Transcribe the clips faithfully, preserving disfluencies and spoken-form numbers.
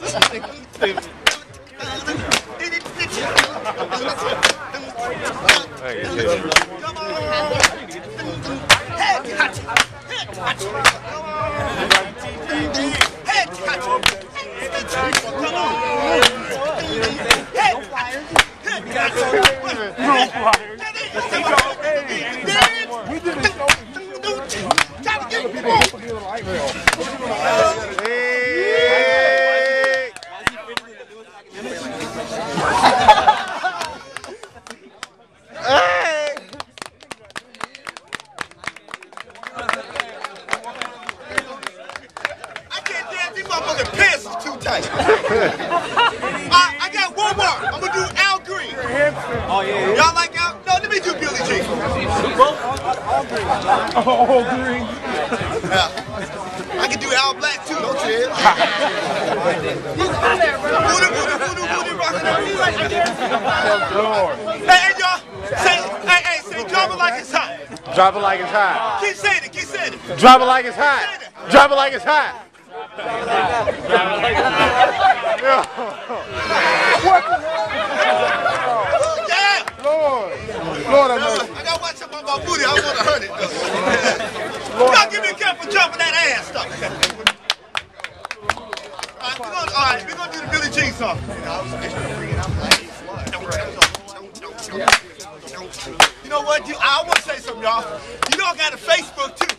Drop it like it's hot. Keep saying it, keep saying it. Drop it like it's hot. Drop it like it's hot. What? Yeah. Lord. Lord, I'm I gotta watch up on my booty. I don't want to hurt it though. You gotta give me a cap for jumping that ass stuff. Alright, we're gonna, all right, we're gonna do the Billie Jean song. You know what? You, I want to say something, y'all. You know I got a Facebook too.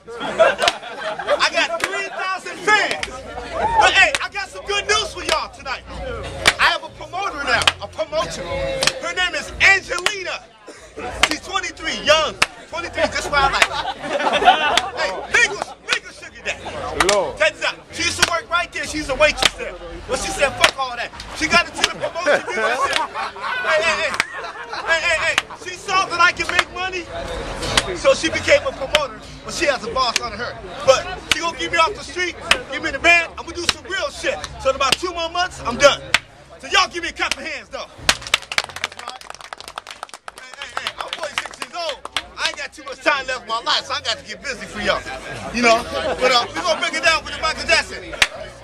I got three thousand fans. But hey, I got some good news for y'all tonight. I have a promoter now, a promoter. Her name is Angelina. She's twenty-three, young. twenty-three, just where I like her. Hey, legal, legal sugar daddy. Lord. Check this out. She used to work right there. She's a waitress there. But she said, fuck all that. She got into the promotion. You know, said, hey, hey, hey. Hey, hey, hey. She saw that I can make money, so she became a promoter. But she has a boss under her. But she gonna get me off the street, give me the band. I'm gonna do some real shit. So in about two more months, I'm done. So y'all give me a couple hands, though. Hey, hey, hey. I'm forty-six years old. I ain't got too much time left in my life, so I got to get busy for y'all. You know? But uh, we're gonna break it down with the Michael Jackson.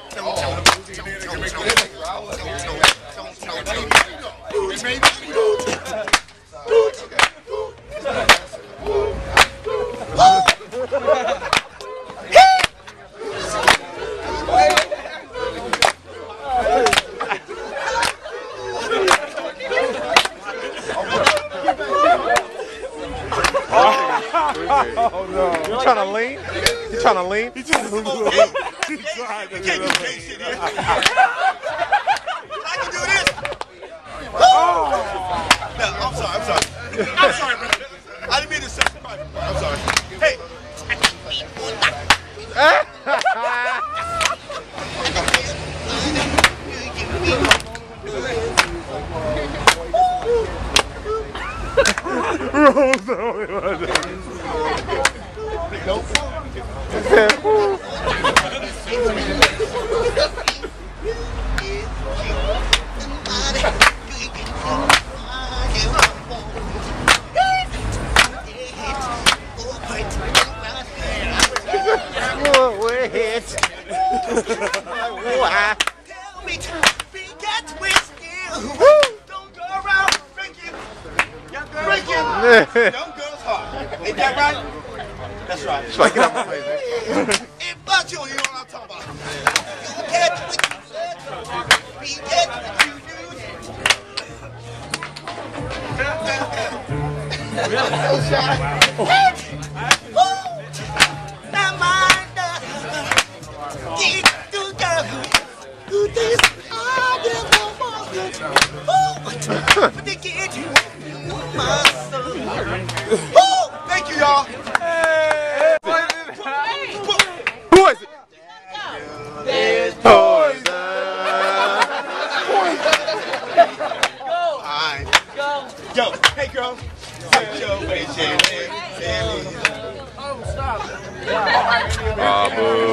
Oh no. You trying to lean? You trying to lean? He trying to lean. He tried to can't do gay shit here. I can do this. Oh. No, I'm sorry, I'm sorry. I'm sorry, bro. I didn't mean to say somebody. I'm sorry. Hey. Tell me to forget with you. Don't go around breaking. Breaking. Don't go hard. Ain't that right? That's right. It's like, get out my face. If but you, you know what I'm talking about. Forget what you said. Forget what you do. Now mind the get to go. Do this. I will go for it. Get you, my son. Oh, thank you, y'all. Hey. Who is it? There's Poison. Go. All right. Go. Yo, hey, girl. Take your way, Shelly. Oh, stop.